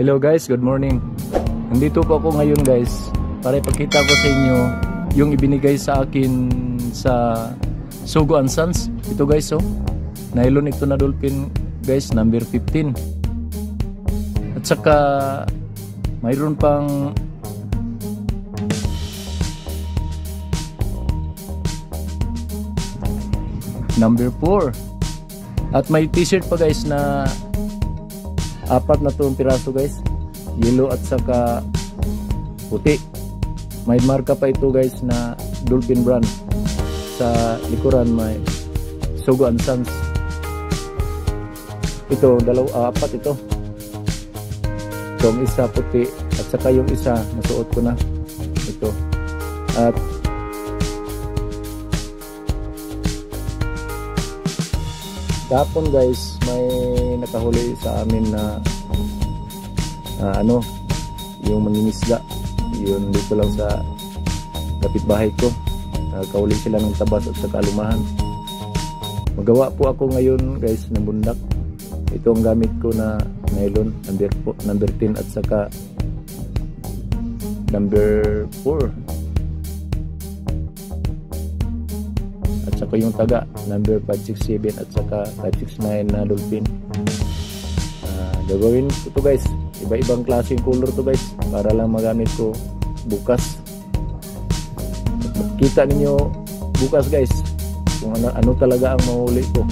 Hello guys, good morning. Nandito po ako ngayon guys para ipakita ko sa inyo yung ibinigay sa akin sa Sogo & Sons. Ito guys, oh. Nylon ito na dolphin guys, number 15. At saka mayroon pang number 4. At may t-shirt pa guys na 4 na itong piraso guys, yellow at saka puti. May marka pa ito guys na Dolphin brand. Sa likuran may Sogo & Sons. Ito, 4 ito. Itong isa puti at saka yung isa nasuot ko na ito. At kahapon guys may nakahuli sa amin na yung mangingisda. Yun dito lang sa kapitbahay ko. Nakahuli sila ng tabas at saka alumahan. Magawa po ako ngayon guys ng bundak. Ito ang gamit ko na nylon number 10 at saka number 4. At saka yung taga number 567 at saka 569 na dolphin. Gagawin ko to guys, iba-ibang klaseng color to guys para lang magamit ko bukas. Makita ninyo bukas guys kung ano talaga ang mahuli ko.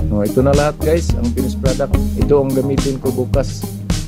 Oh, ito na lahat guys, ang finished product. Ito ang gamitin ko bukas.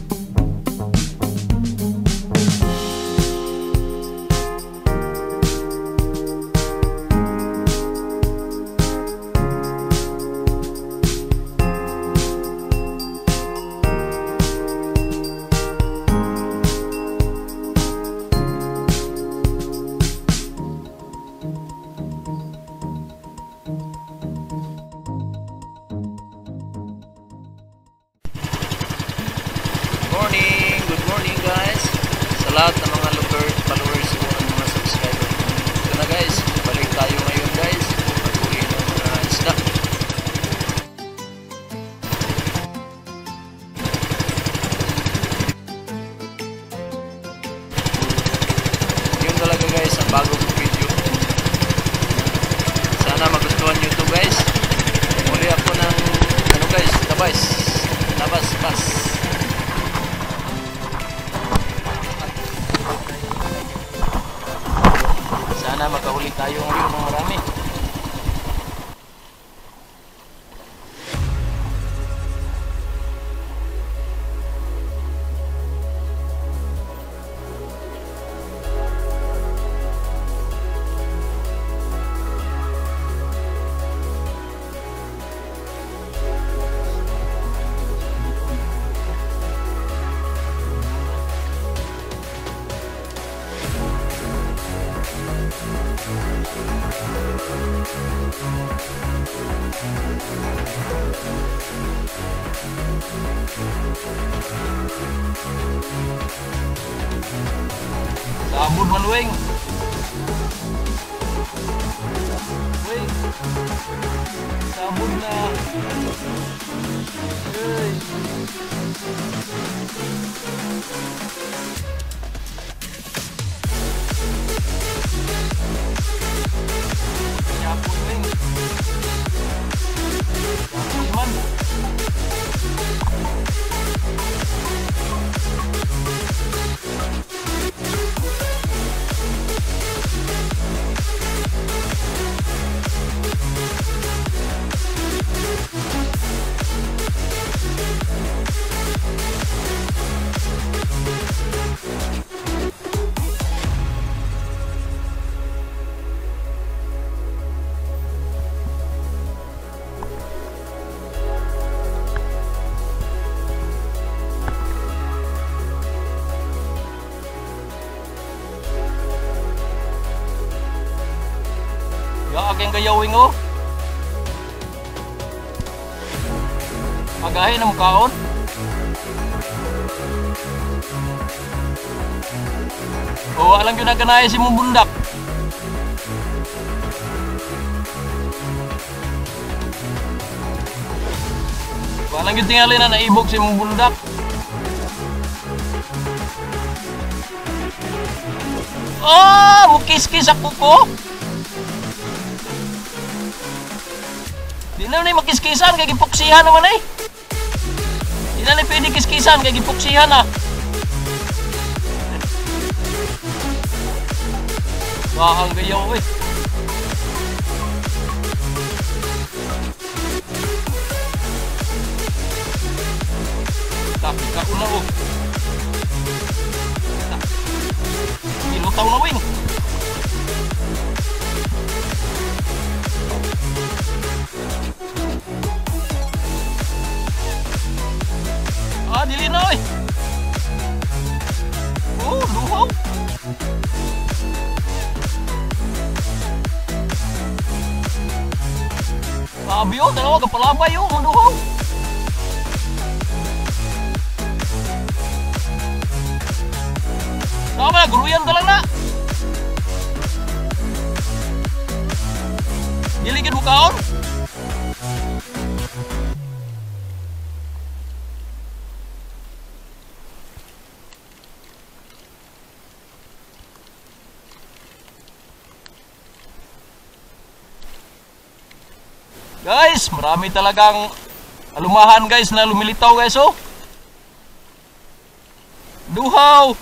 Good morning guys. Sa lahat ng mga followers ko at mga subscriber. Ito na guys, balik tayo ngayon guys. Pagpuli ng mga isda. Yun talaga guys, ang bagong video. Sana magustuhan nyo ito guys. Muli ako ng ano guys, tabas. Sana makahuli tayo ngayon ng marami. Sabon man weng. Weng. Sabon na. Hey. Sabon weng. Sabon man. Aking gayawing oh. Agahin ang kaon. O alam yun na ganaya si mong bundak. Walang yun tingali na naibog si mong bundak. Oh, mukis-kis ako ko. Di na makiskisan kay gipuksihan naman eh. Di na pwede kiskisan kay gipuksihan ah. Bahang gayaw eh. Tapi kauna oh. Ilutaw na wing. Ah, dili na oy. Oh, luhaw. Sabi oh, dalawa kapalabay oh, luhaw. Sama, guruyan ka lang na. Diligid mo kaon. Guys, marami talagang alumahan guys na lumilitaw guys oh. Duhaw.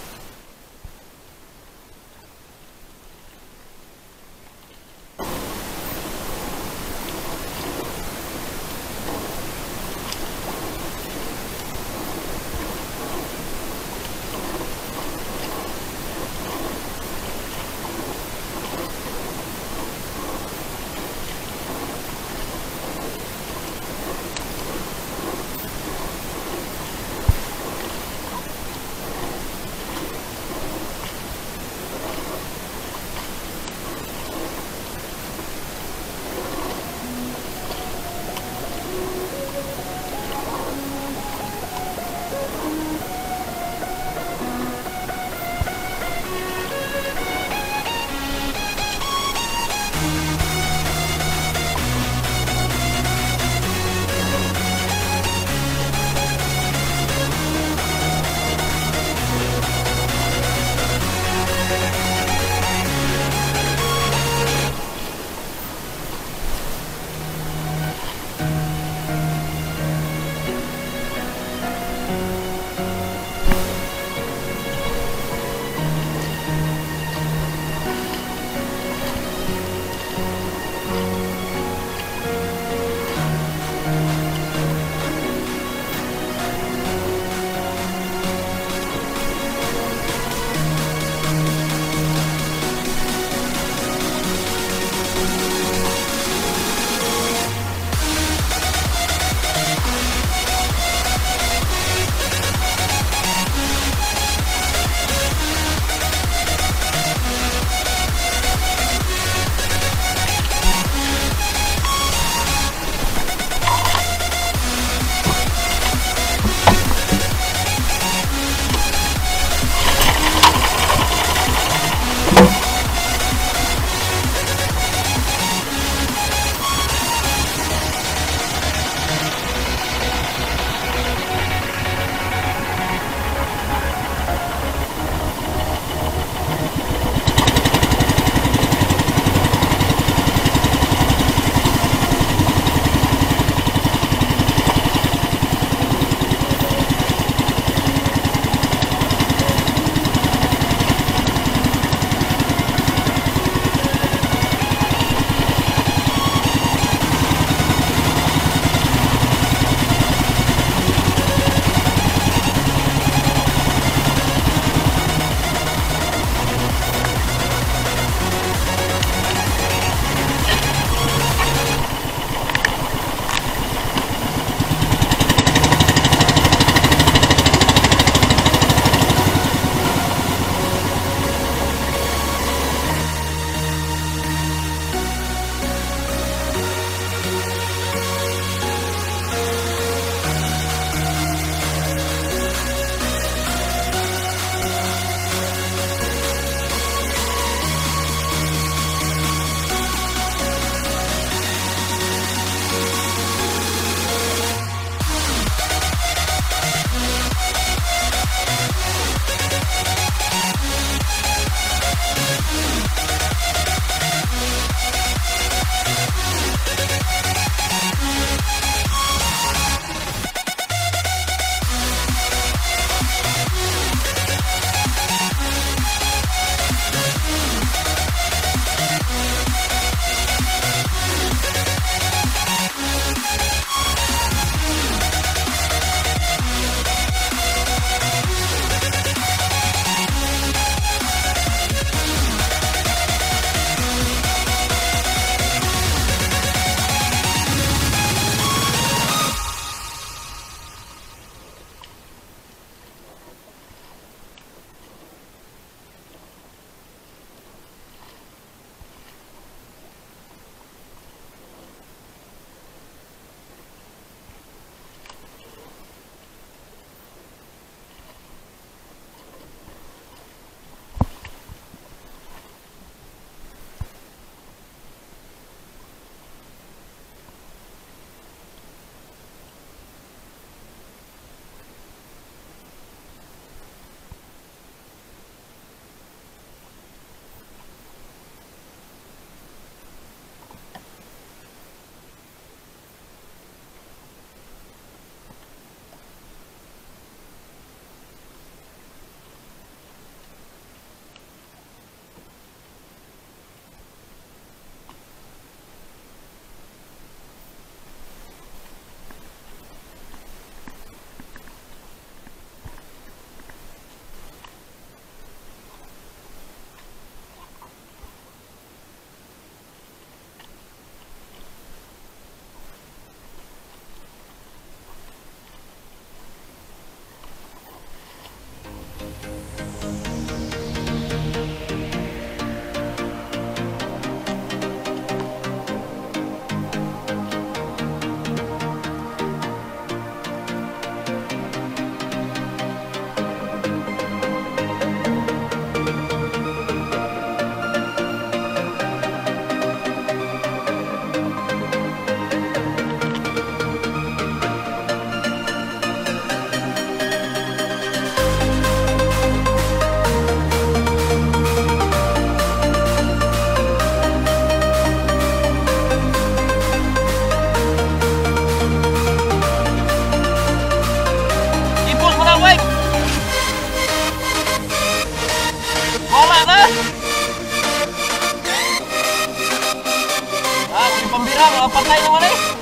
mga patay naman eh.